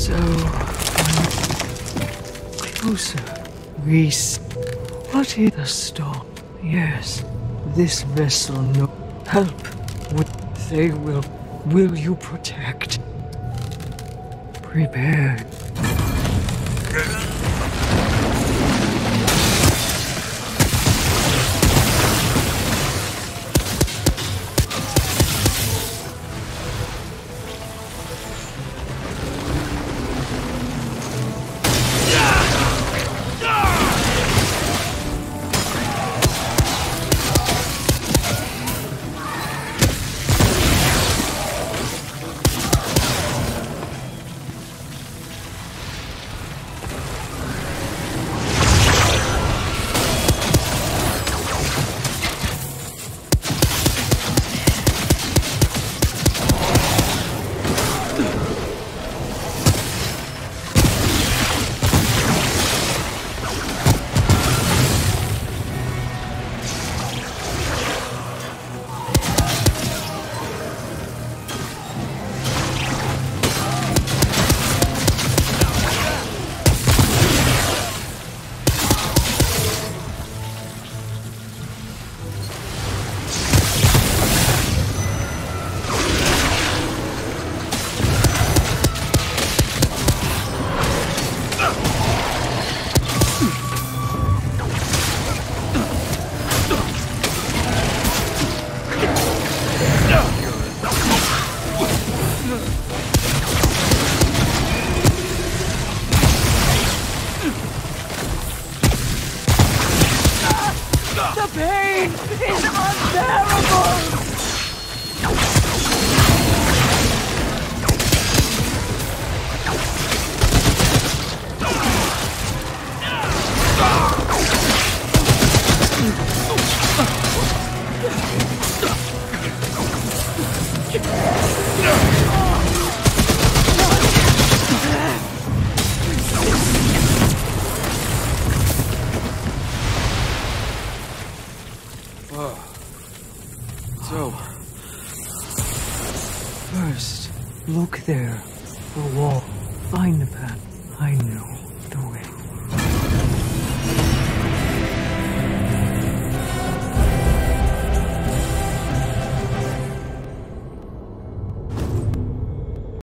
So, closer. Reese. What is the storm? Yes, this vessel no help. They will. Will you protect? Prepare. The pain is unbearable! So, First, look there. The wall. Find the path. I know.